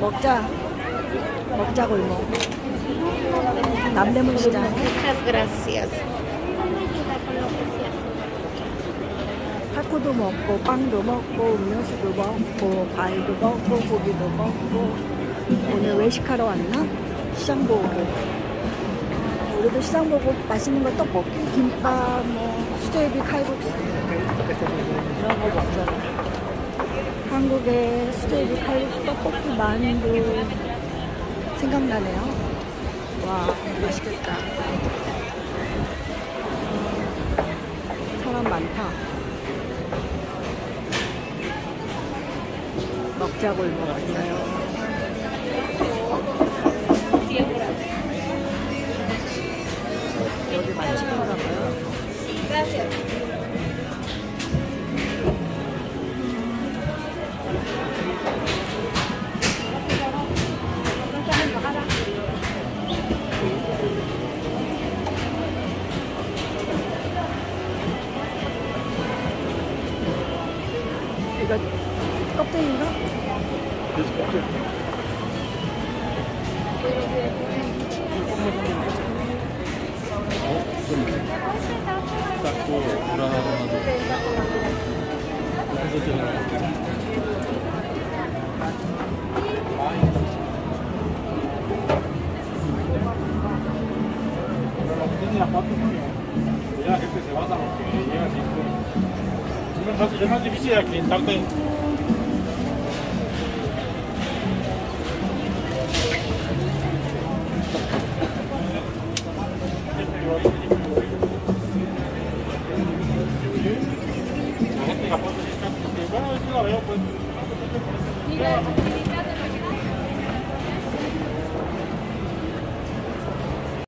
먹자. 먹자 골목. 남대문 시장. Muchas gracias. 타코도 먹고 빵도 먹고 음료수도 먹고 과일도 먹고 고기도 먹고 오늘 외식하러 왔나? 시장 보고 우리도 시장 보고 맛있는 거 떡볶이, 김밥, 뭐 수제비, 칼국수 이런 거 먹잖아. 한국의 수제비, 칼국수, 떡볶이, 만두 생각나네요. 와 맛있겠다. 사람 많다. 먹자 골목 왔어요. 여기 맛집인가 봐요. 이거 껍데기인가? 닦고 불안하고 Ya gente se va a dar lo que llega así. Es más difícil aclientarte. La gente la puede decir, bueno, yo la veo pues.